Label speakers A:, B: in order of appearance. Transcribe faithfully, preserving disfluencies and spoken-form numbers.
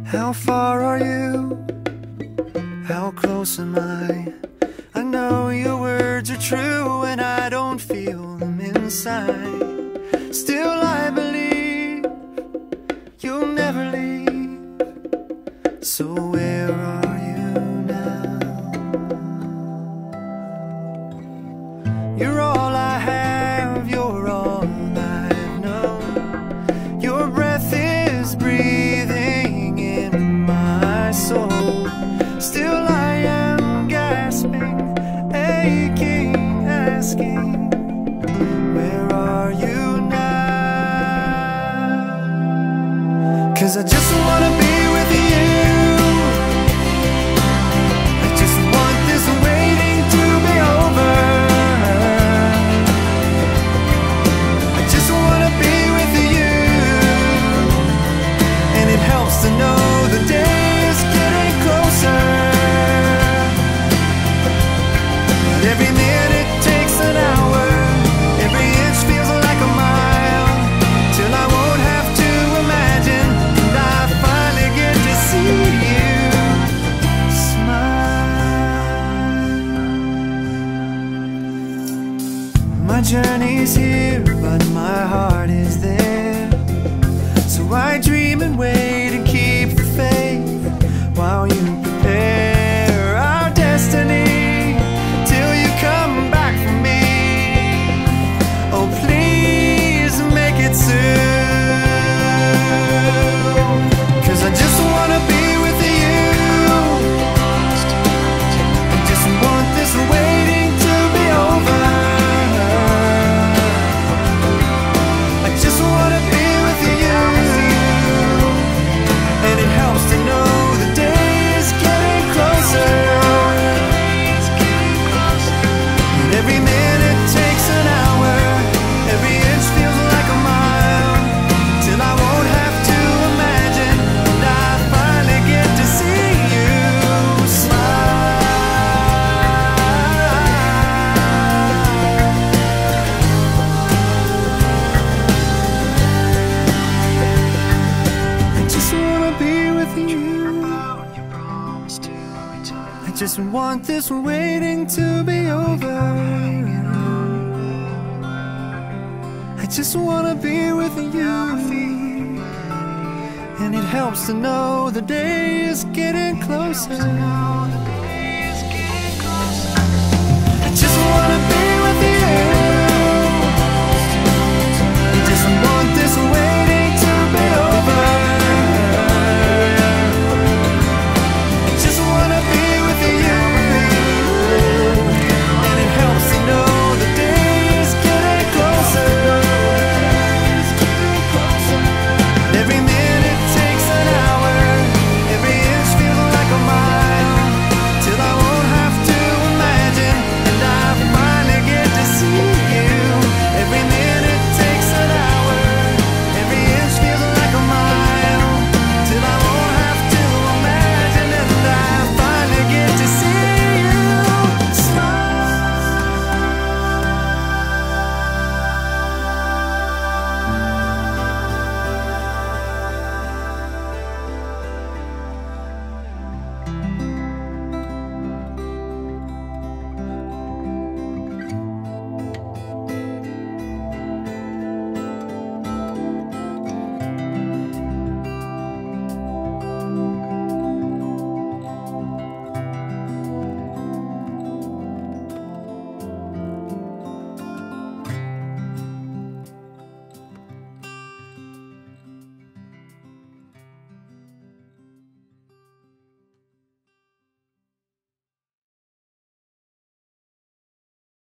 A: How far are you? How close am I? I know your words are true and I don't feel them inside. Still I believe you'll never leave. So where are you now? You're all I have, you're all I've known. Your breath is breathing in my soul. Still I am gasping, aching, asking, where are you now? 'Cause I just wanna be with you. I just want this waiting to be over. I just wanna be with you. And it helps to know the day is getting closer. But every minute takes an hour, every inch feels like a mile, till I won't have to imagine, and I finally get to see you smile. My journey's here, but my heart is there. So I dream and wait and keep the faith while you prepare our destiny till you come back for me. Oh, please make it soon. 'Cause I just wanna be with you. I just want this waiting to be over. I just wanna be with you. And it helps to know the day is getting closer. And every minute takes an hour, every inch feels like a mile, till I won't have to imagine, and I finally get to see you smile. I just wanna be with you. I just want this waiting to be over. I just wanna be with you. And it helps to know the day is getting closer.